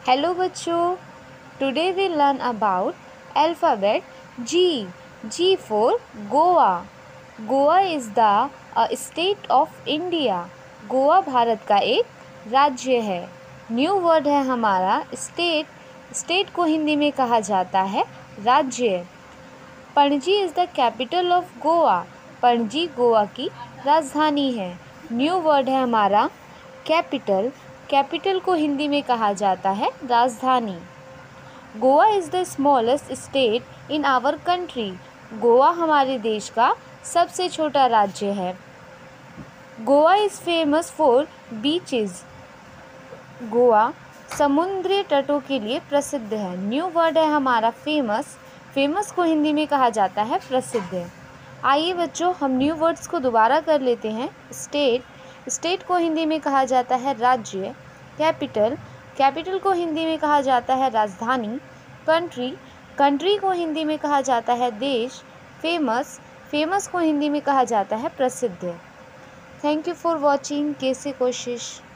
Hello बच्चों, today we learn about alphabet G. G for Goa. Goa is the state of India. Goa Bharat का एक राज्य है। न्यू वर्ड है हमारा स्टेट। स्टेट को हिंदी में कहा जाता है राज्य। Panaji is the capital of Goa. Panaji Goa की राजधानी है। न्यू वर्ड है हमारा कैपिटल। कैपिटल को हिंदी में कहा जाता है राजधानी। Goa is the smallest state in our country. Goa हमारे देश का सबसे छोटा राज्य है। Goa is famous for beaches. Goa समुद्री तटों के लिए प्रसिद्ध है। न्यू वर्ड है हमारा फेमस। फेमस को हिंदी में कहा जाता है प्रसिद्ध। आइए बच्चों, हम न्यू वर्ड्स को दोबारा कर लेते हैं। स्टेट। स्टेट को हिंदी में कहा जाता है राज्य। कैपिटल। कैपिटल को हिंदी में कहा जाता है राजधानी। कंट्री। कंट्री को हिंदी में कहा जाता है देश। फेमस। फेमस को हिंदी में कहा जाता है प्रसिद्ध। Thank you for watching. कैसे कोशिश।